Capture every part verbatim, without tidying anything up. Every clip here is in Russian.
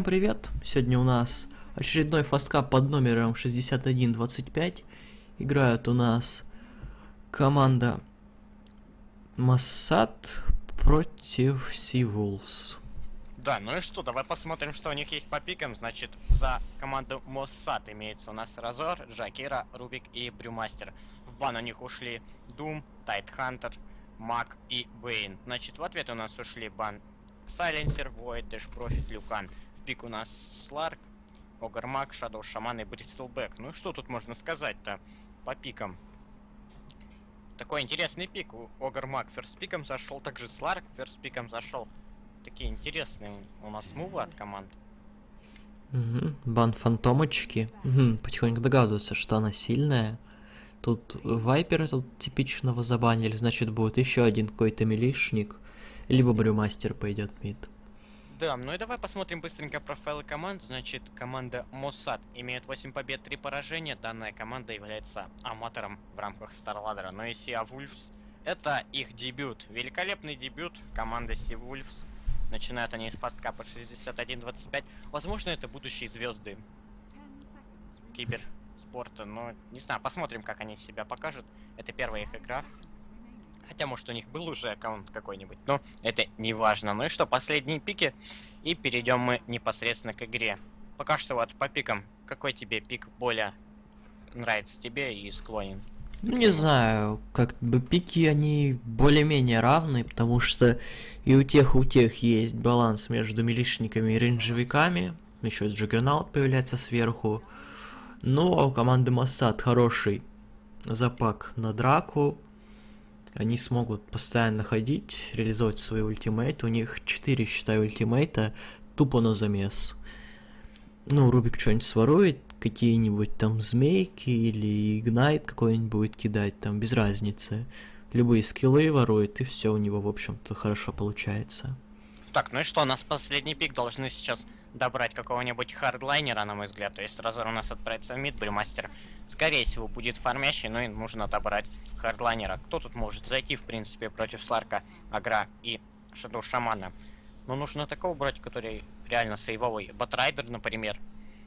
привет! Сегодня у нас очередной фасткап под номером шестьдесят один двадцать пять. Играют у нас команда Моссад против Seawolves. Да, ну и что, давай посмотрим, что у них есть по пикам. Значит, за команду Моссад имеется у нас Разор, Джакира, Рубик и Брюмастер. В бан у них ушли Doom, Тайтхантер, Маг и Бейн. Значит, в ответ у нас ушли бан Сайленсер, Void, Dash Profit, Люкан. В пик у нас Сларк, Огр Маг, Шадоу Шаман и Бристлбэк. Ну и что тут можно сказать-то по пикам? Такой интересный пик. Огр Маг ферст пиком зашел, также Сларк ферст пиком зашел. Такие интересные у нас мувы от команд. Угу. Бан фантомочки. Угу. Потихоньку догадываются, что она сильная. Тут Вайпер этот типичного забанили, значит будет еще один какой-то милишник. Либо Брюмастер пойдет мид. Да, ну и давай посмотрим быстренько профайлы команд. Значит, команда Моссад имеет восемь побед, три поражения. Данная команда является аматором в рамках StarLadder. Но и Seawolves — это их дебют. Великолепный дебют команды Seawolves. Начинают они с фасткапа шестьдесят один двадцать пять. Возможно, это будущие звезды киберспорта. Но не знаю, посмотрим, как они себя покажут. Это первая их игра. Хотя, может, у них был уже аккаунт какой-нибудь, но это не важно. Ну и что, последние пики, и перейдем мы непосредственно к игре. Пока что вот по пикам, какой тебе пик более нравится тебе и склонен? Ну, не знаю, как бы пики, они более-менее равны, потому что и у тех, и у тех есть баланс между милишниками и рейнджевиками. Еще Джаггернаут появляется сверху. Ну, а у команды Моссад хороший запак на драку. Они смогут постоянно ходить, реализовать свои ультимейты. У них четыре, считаю, ультимейта тупо на замес. Ну, Рубик что-нибудь сворует, какие-нибудь там змейки или игнайт какой-нибудь будет кидать, там без разницы. Любые скиллы ворует, и все у него, в общем-то, хорошо получается. Так, ну и что, у нас последний пик должны сейчас добрать какого-нибудь хардлайнера, на мой взгляд. То есть Разор у нас отправится в мид, Брюмастер, скорее всего, будет фармящий, но и нужно добрать хардлайнера. Кто тут может зайти, в принципе, против Сларка, Агра и Шадоу Шамана? Ну, нужно такого брать, который реально сейвовый. Батрайдер, например.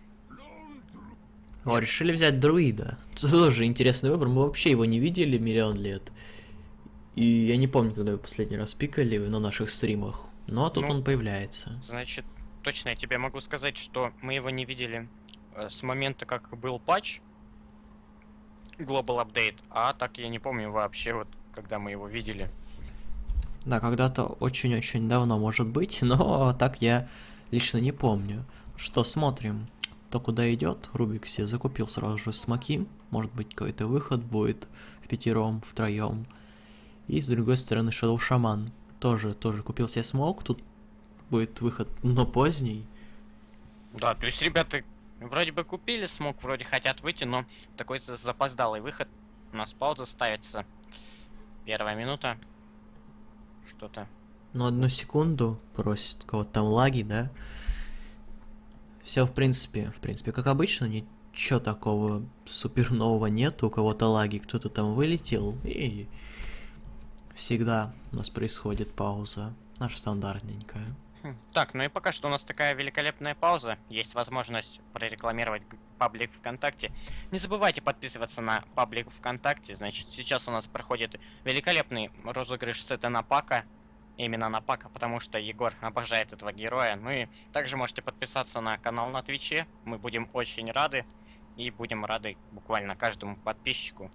О, решили взять друида. Это тоже интересный выбор. Мы вообще его не видели миллион лет. И я не помню, когда его последний раз пикали на наших стримах. Но тут ну, он появляется. Значит, точно я тебе могу сказать, что мы его не видели э, с момента, как был патч Global Update, а так я не помню вообще, вот когда мы его видели. Да, когда-то очень-очень давно, может быть, но так я лично не помню. Что, смотрим, кто куда идет. Рубик себе закупил сразу же смоки. Может быть, какой-то выход будет в пятером, втроем. И с другой стороны Шадоу Шаман. Тоже, тоже купил себе смок. Тут будет выход, но поздний. Да, то есть ребята вроде бы купили смог, вроде хотят выйти, но такой запоздалый выход. У нас пауза ставится. Первая минута. Что-то. Ну, одну секунду просит кого-то там лаги, да? Все, в принципе, в принципе, как обычно, ничего такого супер нового нет. У кого-то лаги, кто-то там вылетел, и всегда у нас происходит пауза. Наша стандартненькая. Так, ну и пока что у нас такая великолепная пауза. Есть возможность прорекламировать паблик ВКонтакте. Не забывайте подписываться на паблик ВКонтакте. Значит, сейчас у нас проходит великолепный розыгрыш сета на Пака. Именно на Пака, потому что Егор обожает этого героя. Ну и также можете подписаться на канал на Твиче. Мы будем очень рады. И будем рады буквально каждому подписчику.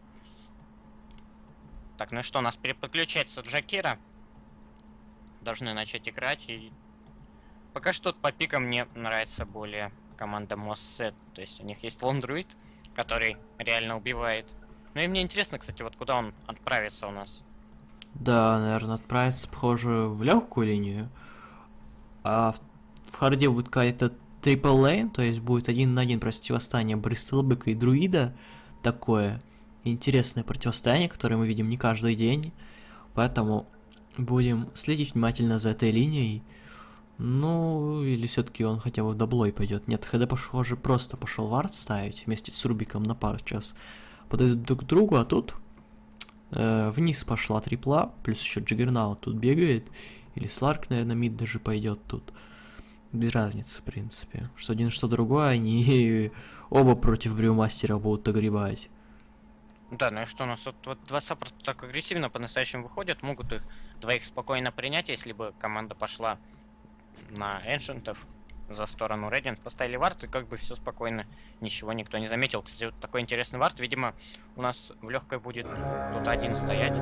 Так, ну и что, у нас переподключается Джакира. Должны начать играть. И пока что по пикам мне нравится более команда Моссад. То есть у них есть лондруид, который реально убивает. Ну и мне интересно, кстати, вот куда он отправится у нас. Да, наверное, отправится, похоже, в легкую линию. А в, в харде будет какая-то трипл лейн, то есть будет один на один противостояние Бристлбэка и друида. Такое интересное противостояние, которое мы видим не каждый день. Поэтому будем следить внимательно за этой линией. Ну, или все-таки он хотя бы в даблой пойдет. Нет, ХД, похоже, просто пошел вард ставить вместе с Рубиком на пару сейчас. Подойдут друг к другу, а тут э, вниз пошла трипла, плюс еще Джаггернаут тут бегает. Или Сларк, наверное, мид даже пойдет тут. без разницы, в принципе. Что один, что другой, они оба против Брюмастера будут огребать. Да, ну и что у нас вот, вот два саппорта так агрессивно по-настоящему выходят, могут их двоих спокойно принять, если бы команда пошла на эншентов за сторону Radiant, поставили вард, и как бы все спокойно, ничего никто не заметил. Кстати, вот такой интересный вард, видимо, у нас в легкой будет тут один стоять.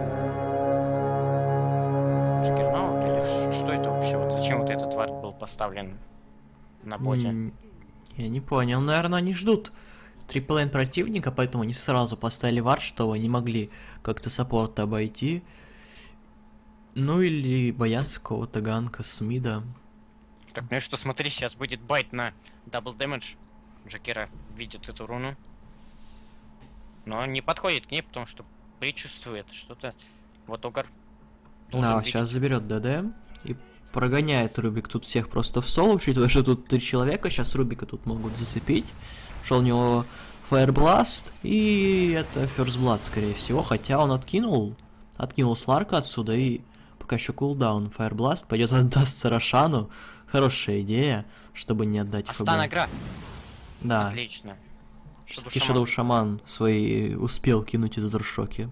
Джиггернаут или что это вообще? Вот зачем вот этот вард был поставлен на боте? М, Я не понял, наверное, они ждут триплейн противника, поэтому они сразу поставили вард, чтобы они могли как-то саппорта обойти. Ну или боятся какого-то ганка с мида. Так, ну и что, смотри, сейчас будет байт на дабл дэмэдж. Джакира видит эту руну. Но не подходит к ней, потому что предчувствует что-то. Вот Огар должен Да, видеть. сейчас заберет ДД и прогоняет Рубик тут всех просто в соло, учитывая, что тут три человека, сейчас Рубика тут могут зацепить. Шел у него Fire Blast, и это First Blood, скорее всего, хотя он откинул, откинул Сларка отсюда, и пока еще кулдаун Fire Blast пойдет отдастся Рошану. Хорошая идея, чтобы не отдать ФБ. Астана игра. Да. Отлично. Все-таки Shadow Shaman свои успел кинуть из Азершоки.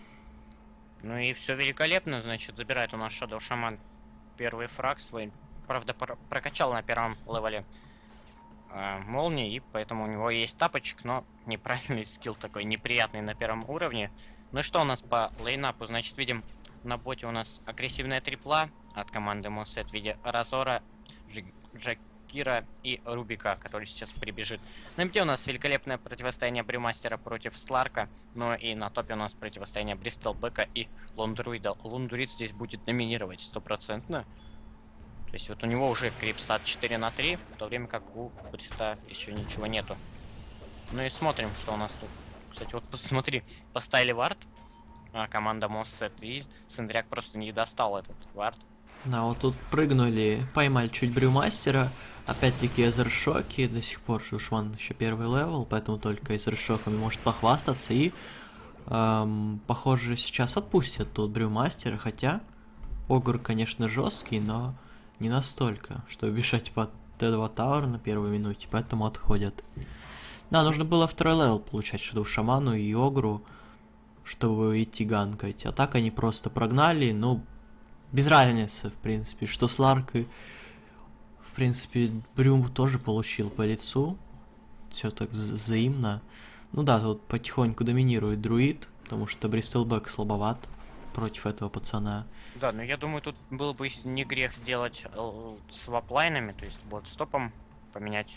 Ну и все великолепно, значит, забирает у нас Shadow Shaman первый фраг свой. Правда, про прокачал на первом левеле э, молнии, и поэтому у него есть тапочек, но неправильный скилл такой неприятный на первом уровне. Ну и что у нас по лейнапу? Значит, видим, на боте у нас агрессивная трипла от команды Mossad в виде Разора, Джакира и Рубика, который сейчас прибежит. На миде у нас великолепное противостояние Брюмастера против Сларка, но и на топе у нас противостояние Бристлбека и Лондруида. Лондруид здесь будет доминировать стопроцентно. То есть вот у него уже крипстат четыре на три, в то время как у Бриста еще ничего нету. Ну и смотрим, что у нас тут. Кстати, вот посмотри, поставили вард, а команда Mossad, и Сендряк просто не достал этот вард. Да, вот тут прыгнули, поймали чуть Брюмастера, опять-таки Азершоки, до сих пор Шушван еще первый левел, поэтому только Азершоками может похвастаться, и эм, похоже сейчас отпустят тут Брюмастера, хотя Огр, конечно, жесткий, но не настолько, чтобы бежать под Т два Тауэр на первой минуте, поэтому отходят. Да, нужно было второй левел получать Shadow Шаману и Огру, чтобы идти ганкать, а так они просто прогнали, ну... Без разницы, в принципе, что Сларк и, в принципе, Брюм тоже получил по лицу. Все так вза взаимно. Ну да, тут потихоньку доминирует Друид, потому что Бристлбек слабоват против этого пацана. Да, но я думаю, тут было бы не грех сделать э, с ваплайнами, то есть вот стопом поменять.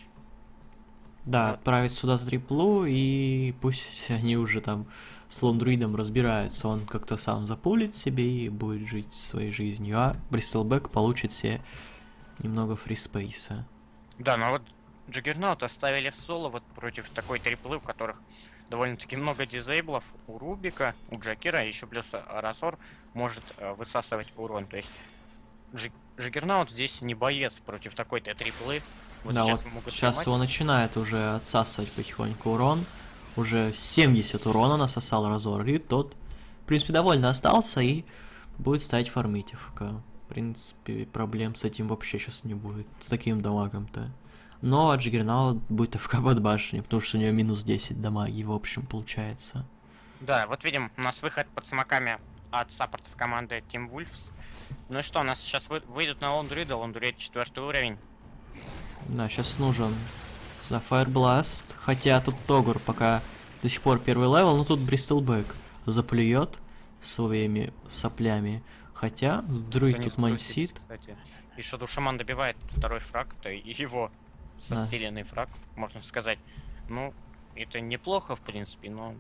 Да, Вот. отправить сюда триплу, и пусть они уже там с Лондруидом разбираются. Он как-то сам запулит себе и будет жить своей жизнью, а Бристлбек получит себе немного фриспейса. Да, но вот Джиггернаут оставили в соло вот против такой триплы, у которых довольно-таки много дизейблов. У Рубика, у Джакира, еще плюс Разор может э, высасывать урон. То есть Джи Джиггернаут здесь не боец против такой-то триплы. Вот да, сейчас вот могут сейчас поймать. его начинает уже отсасывать потихоньку урон. Уже семьдесят урона насосал Разор, и тот, в принципе, довольно остался и будет ставить фармить АФК. В принципе, проблем с этим вообще сейчас не будет, с таким дамагом-то. Но Джиггернаут будет АФК под башней, потому что у него минус десять дамаги, в общем, получается. Да, вот видим, у нас выход под смоками от саппортов команды Team Wolves. Ну и что, у нас сейчас вы выйдут на Лондруида, Лондруид четвертый уровень. Да, сейчас нужен сюда Fire Blast, хотя тут Тогур пока до сих пор первый левел, но тут Бристлбек заплюет своими соплями. Хотя Друид тут мансит. Кстати. И Shadow Shaman добивает второй фраг, это его состеленный да. фраг, можно сказать. Ну, это неплохо, в принципе, но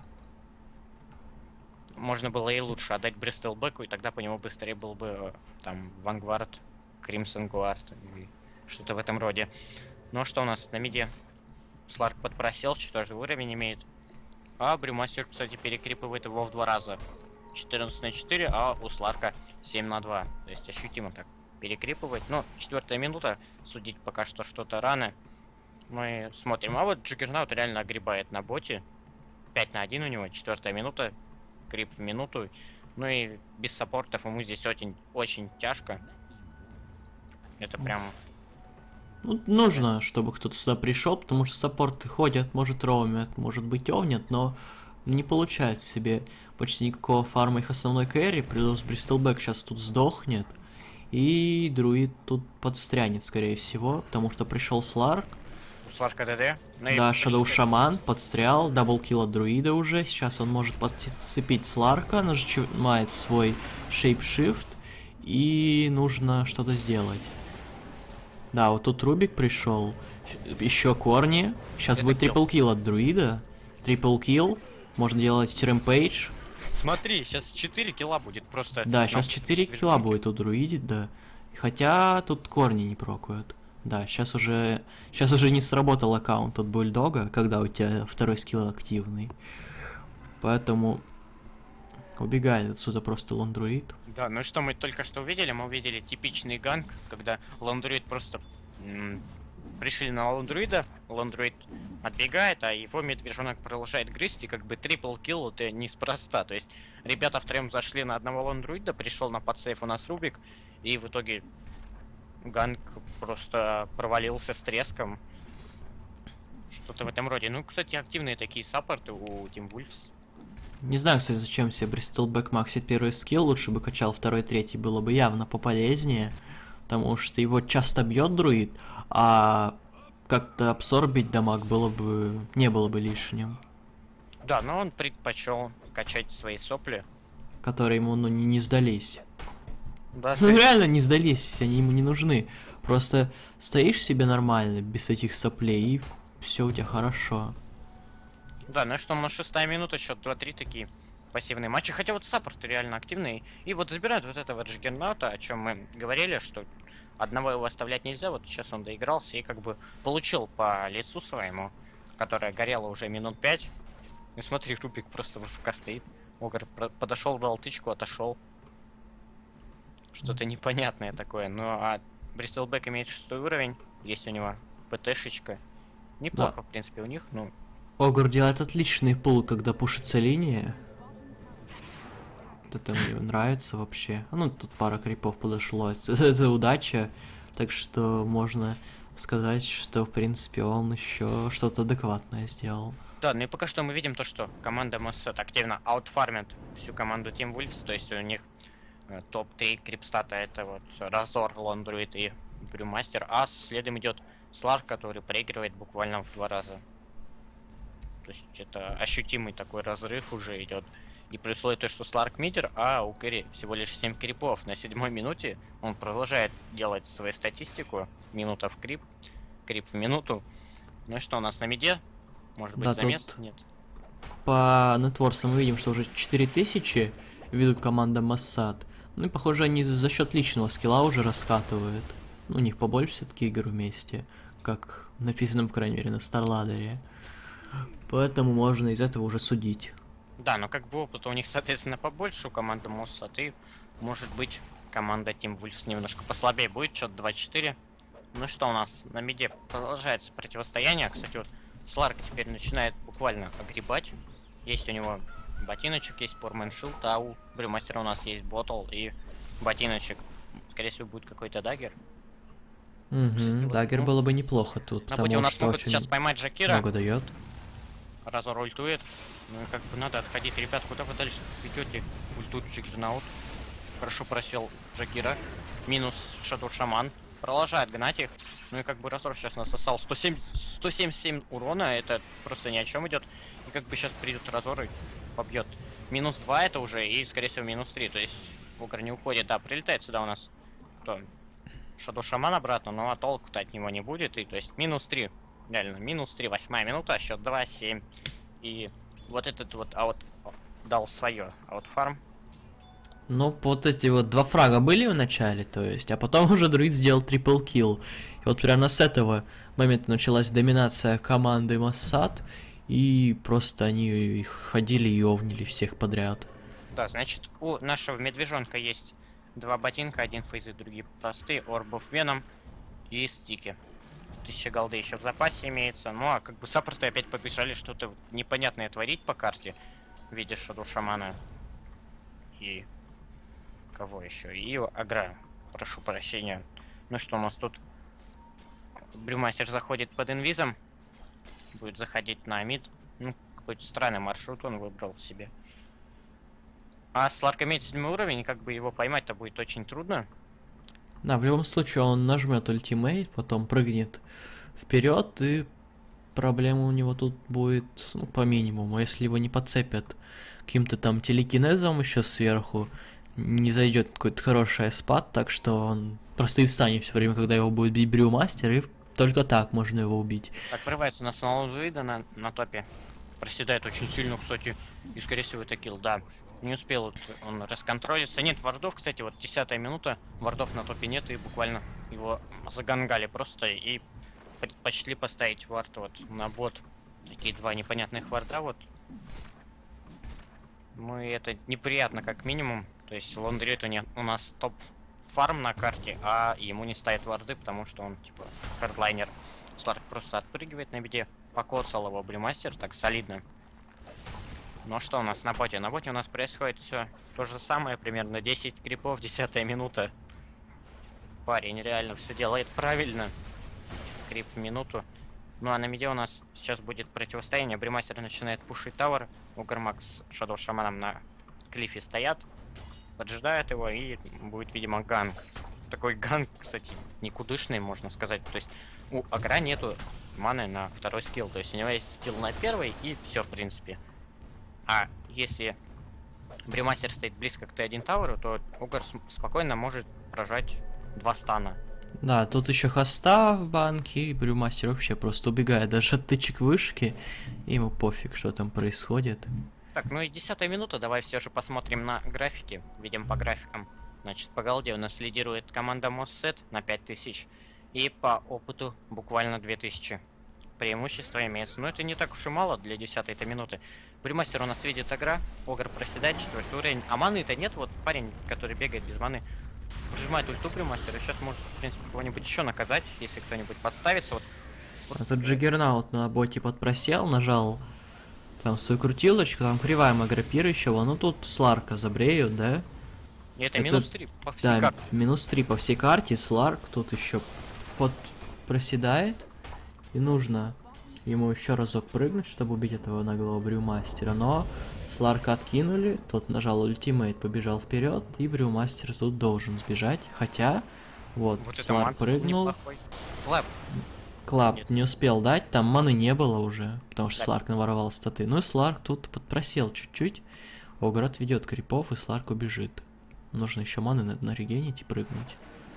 можно было и лучше отдать Бристлбеку, и тогда по нему быстрее был бы там Vanguard, Crimson Guard и что-то в этом роде. Ну а что у нас на миде? Сларк подпросел, четвертый уровень имеет. А Брюмастер, кстати, перекрипывает его в два раза. четырнадцать на четыре, а у Сларка семь на два. То есть ощутимо так перекрипывать. Ну, четвертая минута, судить пока что что-то рано. Мы смотрим. А вот Джиггернаут реально огребает на боте. пять на один у него, четвертая минута. Крип в минуту. Ну и без саппортов ему здесь очень, очень тяжко. Это прям Ну, нужно, чтобы кто-то сюда пришел, потому что саппорты ходят, может роумят, может быть овнят, но не получается себе почти никакого фарма их основной кэрри, плюс Бристлбэк сейчас тут сдохнет, и друид тут подстрянет, скорее всего, потому что пришел Сларк. У Сларка ДД. Ну и Да, в Shadow принципе, Шаман подстрял, даблкил от друида уже, сейчас он может подцепить Сларка, нажимает свой Shapeshift, и нужно что-то сделать. Да, вот тут Рубик пришел. Еще Корни. Сейчас Это будет килл. трипл килл от друида. Трипл килл. Можно делать рэмпейдж. Смотри, сейчас четыре килла будет просто. Да, на сейчас четыре движенке. килла будет у друиди, да. Хотя тут Корни не прокуют. Да, сейчас уже. Сейчас уже не сработал аккаунт от Бульдога, когда у тебя второй скилл активный. Поэтому убегает отсюда просто лондруид. Да, ну что мы только что увидели? Мы увидели типичный ганг, когда лондруид просто м, пришли на лондруида, лондруид отбегает, а его медвежонок продолжает грызть, и как бы трипл килл это неспроста. То есть ребята втроем зашли на одного лондруида, пришел на подсейф у нас Рубик, и в итоге ганг просто провалился с треском. Что-то в этом роде. Ну, кстати, активные такие саппорты у Team Wolves. Не знаю, кстати, зачем себе Бристлбэк максит первый скилл, лучше бы качал второй, третий, было бы явно пополезнее, потому что его часто бьет друид, а как-то абсорбить дамаг было бы, не было бы лишним, Да, но он предпочел качать свои сопли. которые ему, ну, не, не сдались. Да, то Ну, есть- реально не сдались, они ему не нужны. Просто стоишь себе нормально, без этих соплей, и все у тебя хорошо. Да, ну что, на шестая минута, счет два-три, такие пассивные матчи. Хотя вот саппорты реально активные. И вот забирают вот этого Джиггернаута, о чем мы говорили, что одного его оставлять нельзя. Вот сейчас он доигрался и как бы получил по лицу своему, которое горело уже минут пять. И смотри, Рубик просто в АФК стоит. Огр подошел, дал тычку, отошел. Что-то непонятное такое. Ну а Бристлбэк имеет шестой уровень. Есть у него ПТшечка. Неплохо, Да. в принципе, у них. Ну, Огр делает отличный пул, когда пушится линия. Вот это мне нравится вообще. А, ну, тут пара крипов подошло. Это, это удача. Так что можно сказать, что, в принципе, он еще что-то адекватное сделал. да, ну и пока что мы видим то, что команда Моссет активно аутфармит всю команду Team Wolves, то есть у них э, топ три крипстата это вот Разор, Лондруид и Брюмастер, а следом идет Сларк, который проигрывает буквально в два раза. То есть это ощутимый такой разрыв уже идет. И плюс то, что Сларк мидер, а у Кэрри всего лишь семь крипов. На седьмой минуте он продолжает делать свою статистику. Минута в крип, крип в минуту. Ну и что у нас на миде? Может быть, Да, замес? тут- Нет. По нетворсам мы видим, что уже четыре тысячи ведут команда Моссад. Ну и, похоже, они за счет личного скилла уже раскатывают. Ну, у них побольше все-таки игр вместе, как написано, по крайней мере, на Старладере. Поэтому можно из этого уже судить. Да, но как бы опыта у них, соответственно, побольше у команды Моссад, и, может быть, команда Team Wolves немножко послабее будет, счет два-четыре. Ну что у нас на миде продолжается противостояние. Кстати, вот Сларк теперь начинает буквально огребать. Есть у него ботиночек, есть Порман Шилд, а у Брюмастера у нас есть ботл и ботиночек. Скорее всего, будет какой-то даггер. Кстати, Угу, вот, даггер ну, было бы неплохо тут, На потому пути у нас что могут очень сейчас поймать Джакира. много дает. Разор ультует. Ну и как бы надо отходить. Ребят, куда вы дальше идете? Ультует Джиггернаут. Хорошо просел Джакира. Минус Шадоу Шаман. Продолжает гнать их. Ну и как бы Разор сейчас насосал сто семь, сто семьдесят семь урона. Это просто ни о чем идет. И как бы сейчас придет Разор и побьет. Минус два это уже. И скорее всего минус три. То есть Огр не уходит. Да, прилетает сюда у нас. Кто? Шадоу Шаман обратно. Но а толку-то от него не будет. И то есть минус три. Реально, минус три. Восьмая минута. Счет два-семь. И вот этот вот аут дал свое аутфарм. Ну, вот эти вот два фрага были в начале, то есть, а потом уже друид сделал трипл килл. И вот прямо с этого момента началась доминация команды Моссад, и просто они их ходили и овнили всех подряд. Да, значит, у нашего медвежонка есть два ботинка, один фейзы, другие простые, орбов веном и стики. Тысяча голды еще в запасе имеется. Ну а как бы саппорты опять побежали что-то непонятное творить по карте. Видишь, Шадоу Шамана и кого еще? И Агра. Прошу прощения. Ну что у нас тут? Брюмастер заходит под инвизом. Будет заходить на мид. Ну, какой-то странный маршрут он выбрал себе. А Сларк имеет седьмой уровень, как бы его поймать-то будет очень трудно. Да, в любом случае он нажмет ультимейт, потом прыгнет вперед, и проблема у него тут будет, ну, по минимуму. Если его не подцепят каким-то там телекинезом еще сверху, не зайдет какой-то хороший спад, так что он просто и встанет все время, когда его будет бить Брюмастер, и только так можно его убить. Так, врывается у нас на Лоудвида на, на топе. Проседает очень сильно, кстати, и скорее всего это килл, да. Не успел он расконтролиться. Нет вардов, кстати, вот десятая минута, вардов на топе нет, и буквально его загангали просто и предпочли поставить вард вот на бот. Такие два непонятных варда вот. Ну и это неприятно как минимум. То есть Лондрит у нас топ фарм на карте, а ему не ставят варды, потому что он типа хардлайнер. Сларк просто отпрыгивает на беде. Покоцал его Блюмастер так солидно. Ну что у нас на боте? На боте у нас происходит все то же самое, примерно десять крипов, десятая минута. Парень реально все делает правильно. Крип в минуту. Ну а на миде у нас сейчас будет противостояние. Брюмастер начинает пушить тавер. Угармак с Шадоу Шаманом на клифе стоят. Поджидают его, и будет, видимо, ганг. Такой ганг, кстати, никудышный, можно сказать. То есть у Агра нету маны на второй скилл. То есть у него есть скилл на первый, и все, в принципе. А если Брюмастер стоит близко к Т один таверу, то Угар спокойно может прожать два стана. Да, тут еще хоста в банке, и Брюмастер вообще просто убегает даже от тычек вышки, и ему пофиг, что там происходит. Так, ну и десятая минута, давай все же посмотрим на графики, видим по графикам. Значит, по голде у нас лидирует команда Моссет на пять тысяч, и по опыту буквально две тысячи. Преимущество имеется, но это не так уж и мало для десятой-то минуты. Брюмастер у нас видит Агра, Огр проседает, четвертый уровень, а маны-то нет, вот парень, который бегает без маны, прижимает ульту Брюмастера, сейчас может, в принципе, кого-нибудь еще наказать, если кто-нибудь подставится. Вот. А тут Джаггернаут на боте подпросел, нажал там свою крутилочку, там кривая Маграпир еще, ну тут Сларка забреют, да? И это, это минус три по всей да, карте. минус три по всей карте, Сларк тут еще под проседает, и нужно ему еще разок прыгнуть, чтобы убить этого наглого Брюмастера, но Сларка откинули, тот нажал ультимейт, побежал вперед, и Брюмастер тут должен сбежать, хотя вот, вот Сларк прыгнул. Клэп. Клап Нет. не успел дать, там маны не было уже, потому что да. Сларк наворовал статы. Ну и Сларк тут подпросел чуть-чуть. Огр отведет крипов, и Сларк убежит. Нужно еще маны на, на регенить и прыгнуть.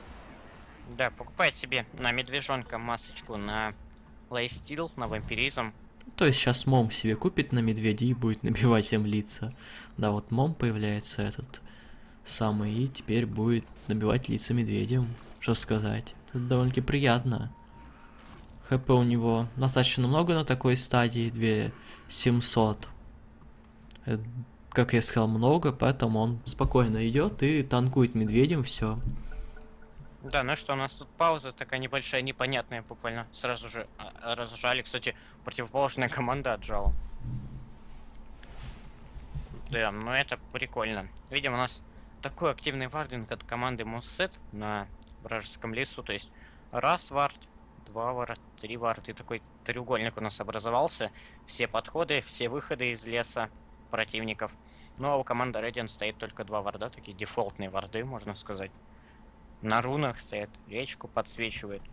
Да, покупает себе на медвежонка масочку на лайфстил, на вампиризм. То есть сейчас Мом себе купит на медведя и будет набивать всем лица. Да, вот Мом появляется этот самый, и теперь будет набивать лица медведем. Что сказать? Это довольно-таки приятно. ХП у него достаточно много на такой стадии, две тысячи семьсот. Это, как я сказал, много, поэтому он спокойно идет и танкует медведем все. Да, ну что, у нас тут пауза такая небольшая, непонятная, буквально сразу же разжали. Кстати, противоположная команда отжала. Да, ну это прикольно. Видим, у нас такой активный вардинг от команды Моссет на вражеском лесу. То есть раз вард, два вард, три вард. И такой треугольник у нас образовался. Все подходы, все выходы из леса противников. Ну а у команды Radiant стоит только два варда, такие дефолтные варды, можно сказать. На рунах стоят, речку подсвечивает.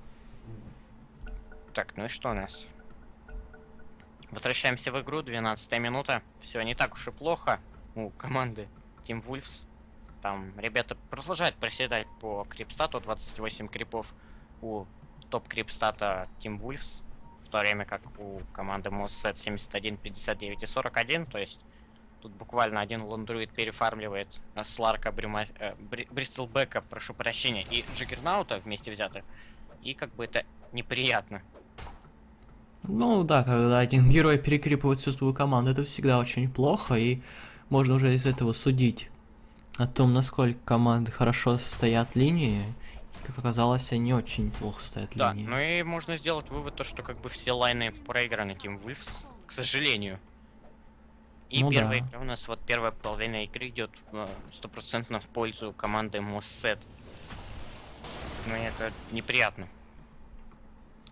Так, ну и что у нас? Возвращаемся в игру, двенадцатая минута. Все не так уж и плохо у команды Team Wolves. Там ребята продолжают проседать по крипстату, двадцать восемь крипов у топ крипстата Team Wolves. В то время как у команды Mossad семьдесят один, пятьдесят девять и сорок один, то есть тут буквально один лондруид перефармливает Сларка, Брюма... э, Бри... Бристлбека, прошу прощения, и Джаггернаута вместе взятых. И как бы это неприятно. Ну да, когда один герой перекрипывает всю свою команду, это всегда очень плохо, и можно уже из этого судить о том, насколько команды хорошо стоят линии. Как оказалось, они очень плохо стоят да, линии. Ну и можно сделать вывод, то, что как бы все лайны проиграны Team Wolves, к сожалению. И ну первая да. игра у нас, вот первая половина игры идет стопроцентно в пользу команды Моссет. Ну и это неприятно.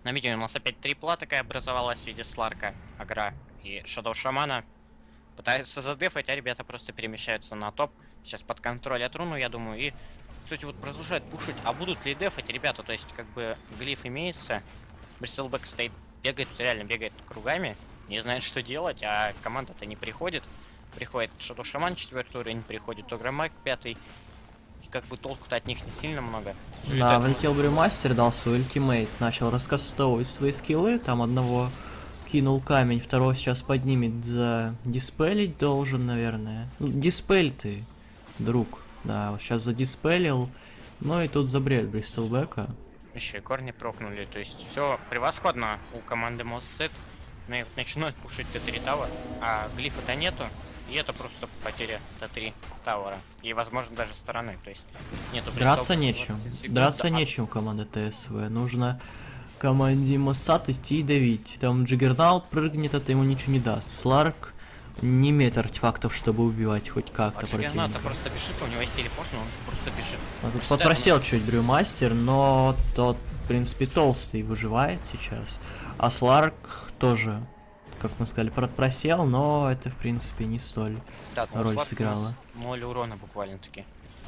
На видео у нас опять трипла такая образовалась в виде Сларка, Агра и Шадоу Шамана. Пытаются задефать, а ребята просто перемещаются на топ. Сейчас под контроль от руну, я думаю. И, кстати, вот продолжают пушить. А будут ли дефать ребята? То есть, как бы, глиф имеется. Бристлбэк стоит, бегает, реально бегает кругами. Не знает, что делать, а команда-то не приходит. Приходит Шадоу Шаман, четвертый уровень, приходит Огромайк, пятый. И как бы толку-то от них не сильно много. Да, влетел Брюмастер, дал свой ультимейт, начал раскастовывать свои скиллы, там одного кинул камень, второго сейчас поднимет, за диспелить должен, наверное. Ну, диспель ты, друг. Да, вот сейчас задиспелил, ну и тут забред Бристлбэка. Еще и корни прокнули, то есть все превосходно у команды Моссет. Начинают пушить Т три Тауэр, а глифа-то нету. И это просто потеря Т три Тауэра. И, возможно, даже стороны. То есть нету драться нечем. секунд, Драться да. нечем команда ТСВ. Нужно команде Моссад идти и давить. Там Джиггернаут прыгнет, это ему ничего не даст. Сларк не имеет артефактов, чтобы убивать хоть как-то А Джиггернаут противника. просто бежит, у него есть телепорт, но он просто бежит. А тут Сюда попросил он- чуть Брюмастер, но тот, в принципе, толстый выживает сейчас. А Сларк тоже, как мы сказали, просел, но это, в принципе, не столь Да, ну, роль Сларк у сыграла. нас ноль урона буквально-таки.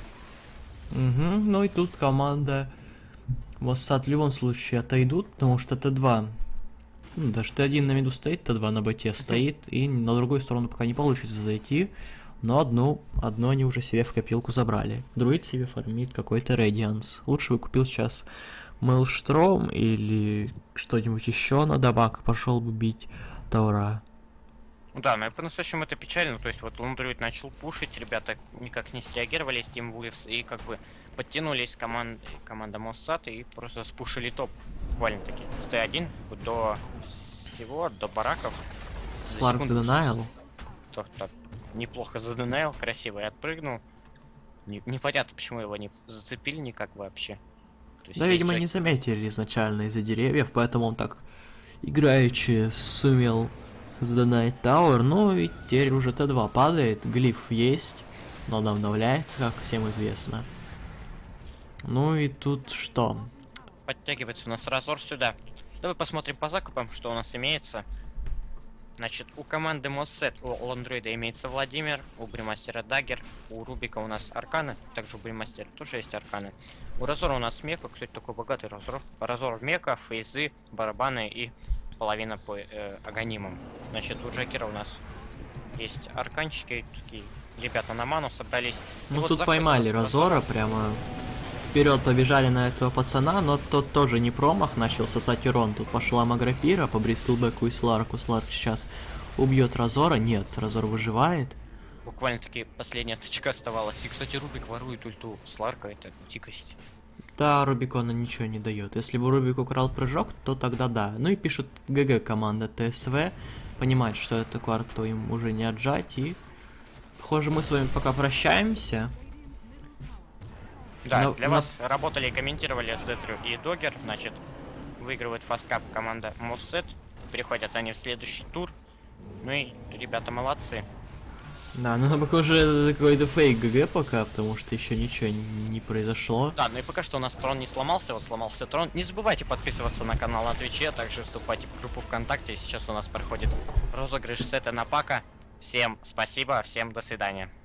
Угу, ну и тут команда Моссад в любом случае отойдут, потому что Т два, ну, даже Т один на миду стоит, Т два на боте стоит, и на другую сторону пока не получится зайти, но одну, одну они уже себе в копилку забрали. Друид себе фармит какой-то Радианс. Лучше бы купил сейчас Мэлштром или что-нибудь еще на дамаг, пошел бы бить Таура. Ну да, но по-настоящему это печально, то есть вот Лундруид начал пушить, ребята никак не среагировали, Steam Wolves, и как бы подтянулись команд... команда Моссад и просто спушили топ, буквально-таки. Т один до всего, до бараков. За Сларк секунду заденайл. Так, так, неплохо заденайл, красиво и отпрыгнул. Не- непонятно, почему его не зацепили никак вообще. То есть Да, есть видимо, Джек- не заметили изначально из-за деревьев, поэтому он так играючи сумел сдонать Тауэр. Ну и теперь уже Т два падает, глиф есть, но он обновляется, как всем известно. Ну и тут что? Подтягивается у нас Разор сюда. Давай посмотрим по закупам, что у нас имеется. Значит, у команды Моссет, у Ландроида имеется Владимир, у Бримастера Даггер, у Рубика у нас Арканы, также у Бримастера тоже есть Арканы. У Разора у нас Мека, кстати, такой богатый Разор. Разор Мека, фейзы, барабаны и половина по э, аганимам. Значит, у Джекера у нас есть арканчики, такие ребята на ману собрались. И Ну вот тут заходит поймали у нас Разора, прямо вперед побежали на этого пацана, но тот тоже не промах, начал сосать урон. Тут пошла Маграпира по Бристлбэку и Сларку. Сларк сейчас убьет Разора. Нет, Разор выживает. Буквально-таки последняя тычка оставалась. И, кстати, Рубик ворует ульту Сларка, это дикость. Да, Рубикона ничего не дает. Если бы Рубик украл прыжок, то тогда да. Ну и пишут ГГ команда ТСВ. Понимает, что эту карту им уже не отжать. И, похоже, мы с вами пока прощаемся. Да, Но- для но- вас работали и комментировали Зетрю и Догер. Значит, выигрывает фасткап команда Моссет. Переходят они в следующий тур. Ну и ребята молодцы. Да, ну там похоже какой-то фейк ГГ пока, потому что еще ничего не произошло. Да, ну и пока что у нас трон не сломался, вот сломался трон. Не забывайте подписываться на канал на Твиче, а также вступайте в группу ВКонтакте. Сейчас у нас проходит розыгрыш сета на пака. Всем спасибо, всем до свидания.